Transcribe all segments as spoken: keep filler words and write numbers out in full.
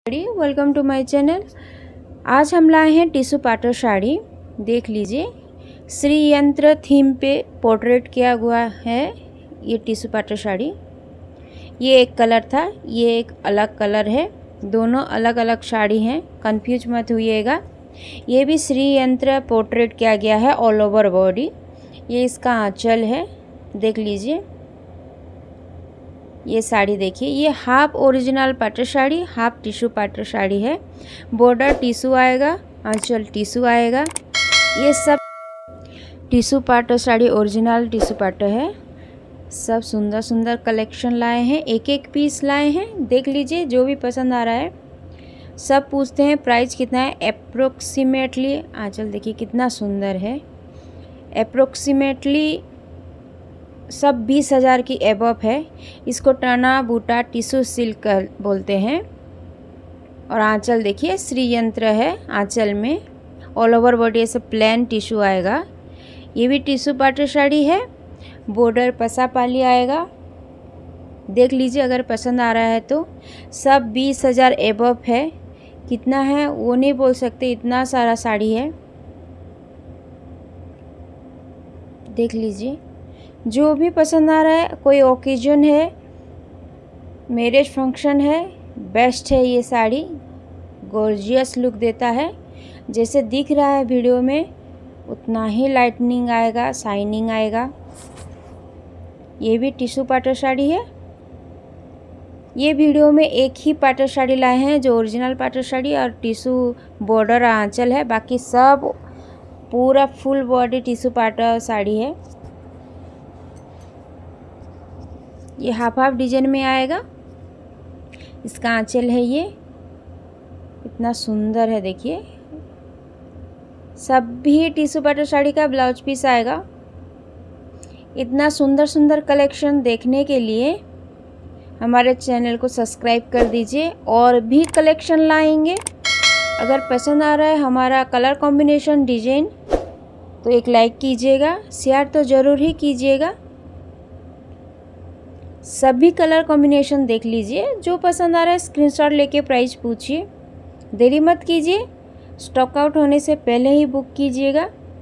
Welcome to my channel. आज हम लाए हैं टिश्यू पाटर साड़ी। देख लीजिए, श्री यंत्र थीम पे पोर्ट्रेट किया हुआ है ये टिश्यू पाटर साड़ी। ये एक कलर था, ये एक अलग कलर है, दोनों अलग अलग साड़ी हैं, कंफ्यूज मत होइएगा। ये भी श्री यंत्र पोर्ट्रेट किया गया है ऑल ओवर बॉडी। ये इसका आंचल है, देख लीजिए। ये साड़ी देखिए, ये हाफ ओरिजिनल पाटर साड़ी, हाफ टिश्यू पाटर साड़ी है। बॉर्डर टिश्यू आएगा, आंचल टिश्यू आएगा। ये सब टिश्यू पाटर साड़ी ओरिजिनल टिश्यू पाटर है। सब सुंदर सुंदर कलेक्शन लाए हैं, एक एक पीस लाए हैं। देख लीजिए, जो भी पसंद आ रहा है। सब पूछते हैं प्राइस कितना है। अप्रोक्सीमेटली आंचल देखिए कितना सुंदर है। अप्रोक्सीमेटली सब बीस हज़ार की एबव है। इसको टना बूटा टिश्यू सिल्क बोलते हैं। और आंचल देखिए श्री यंत्र है आंचल में। ऑल ओवर बॉडी ऐसे प्लेन टिश्यू आएगा। ये भी टिश्यू पाटर साड़ी है, बॉर्डर पसा पाली आएगा। देख लीजिए, अगर पसंद आ रहा है तो। सब बीस हज़ार एबव है। कितना है वो नहीं बोल सकते, इतना सारा साड़ी है। देख लीजिए, जो भी पसंद आ रहा है। कोई ओकेजन है, मैरिज फंक्शन है, बेस्ट है ये साड़ी। गॉर्जियस लुक देता है। जैसे दिख रहा है वीडियो में उतना ही लाइटनिंग आएगा, शाइनिंग आएगा। ये भी टिश्यू पाटर साड़ी है। ये वीडियो में एक ही पाटर साड़ी लाए हैं, जो ओरिजिनल पाटर साड़ी और टिश्यू बॉर्डर आंचल है। बाकी सब पूरा फुल बॉडी टिश्यू पाटर साड़ी है। ये हाफ हाफ डिजाइन में आएगा। इसका आंचल है, ये इतना सुंदर है। देखिए, सब भी टिश्यू पाटर साड़ी का ब्लाउज पीस आएगा। इतना सुंदर सुंदर कलेक्शन देखने के लिए हमारे चैनल को सब्सक्राइब कर दीजिए। और भी कलेक्शन लाएंगे। अगर पसंद आ रहा है हमारा कलर कॉम्बिनेशन डिजाइन तो एक लाइक कीजिएगा, शेयर तो ज़रूर ही कीजिएगा। सभी कलर कॉम्बिनेशन देख लीजिए, जो पसंद आ रहा है स्क्रीनशॉट लेके प्राइस पूछिए। देरी मत कीजिए, स्टॉक आउट होने से पहले ही बुक कीजिएगा।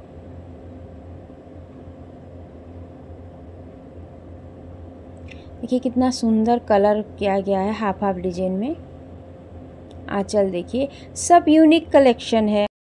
देखिए कितना सुंदर कलर किया गया है हाफ हाफ डिजाइन में। आंचल देखिए, सब यूनिक कलेक्शन है।